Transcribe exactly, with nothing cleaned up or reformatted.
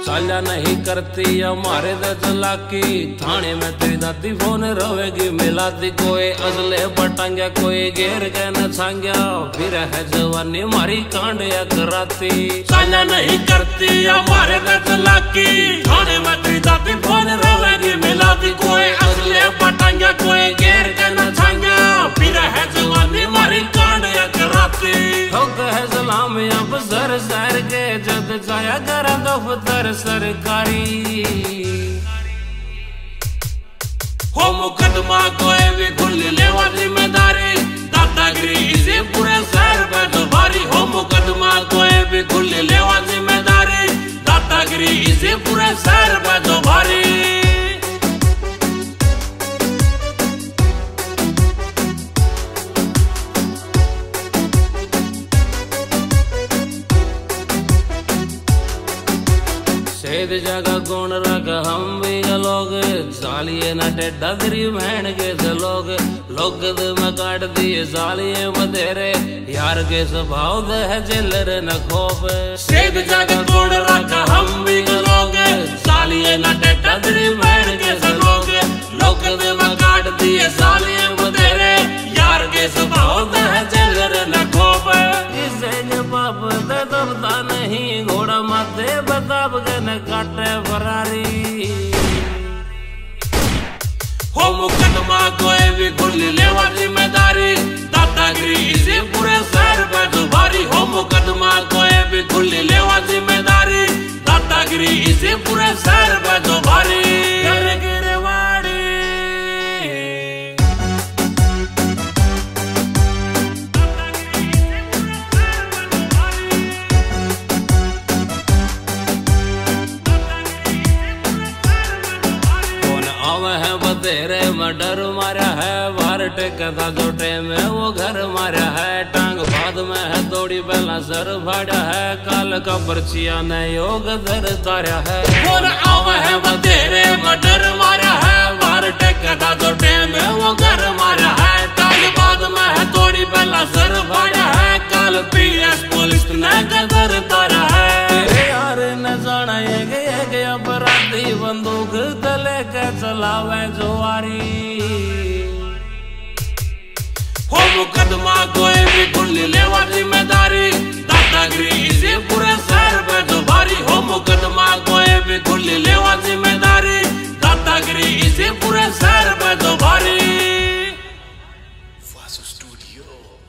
साल्या नहीं करती हमारे दे चलाकी, थाने में तेरी दादी फोन रोवेगी मिलाती, कोई अजले पटांग्या कोई घेर के न छांग्या, फिर है जवानी मारी कांड या कराती। साल्या नहीं करती हमारे दे चलाकी, थाने में तेरी दादी फोन रोवेगी मिलाती, कोई अजले पटांग्या कोई घेर के न छांग्या, फिर है जवानी मारी कांड या कराती। ठोक है सलाम अब सर सर के जद जाया कर दफ्तर सरकारी, हो मुकदमा कोई भी खुल लेवा जिम्मेदारी, दादागिरी इसे पूरे शहर पे तो भारी, हो मुकदमा कोई भी खुल लेवा जिम्मेदारी, दादागिरी इसे पूरे शहर पे तो भारी। सेद जगह कौन रख हम भी लोग, सालिए न टेढ़ा गरीब बहन के लोग, लोग में काट दिए सालिए बधेरे, यार के स्वभाव दे है जेलर न खोप। सेद जगह कौन रख हम भी लोग, सालिए न टेढ़ा गरीब बहन के लोग, लोग में काट दिए सालिए बधेरे, यार के स्वभाव दे है जेलर न खोप। इसे जवाब दे दबता नहीं घोड़ा माथे बताब के न काटे फरारी, हो मुकदमा कोई भी खुल लेवा जिम्मेदारी, दादागिरी इसे पूरे शहर पे तो भारी, हो मुकदमा कोई भी खुल लेवा जिम्मेदारी, दादागिरी इसे पूरे शहर पे तो भारी। तेरे मर्डर मारा है वार टेकता जो टेम में वो घर मारा है, टांग बाद में है दौड़ी पहला सर फाड़ा है, काल का पर्चिया ने योग दर तारा है। कौन आवा है वो तेरे मर्डर मारा है वार टेकता जो टेम में वो घर मारा है, टांग बाद में है दौड़ी पहला सर फाड़ा है, काल पीएस पुलिस ने गदर तारा है। तेरे यार न जाना ये गए गए अपराधी बंदूक तले के चलावे जुआरी, हो मुकदमा कोई भी खुल लेवा जिम्मेदारी, दादागिरी इसे पूरे शहर पे तो भारी, हो मुकदमा कोई भी खुल लेवा जिम्मेदारी, दादागिरी इसे पूरे शहर पे तो भारी। वासु स्टूडियो।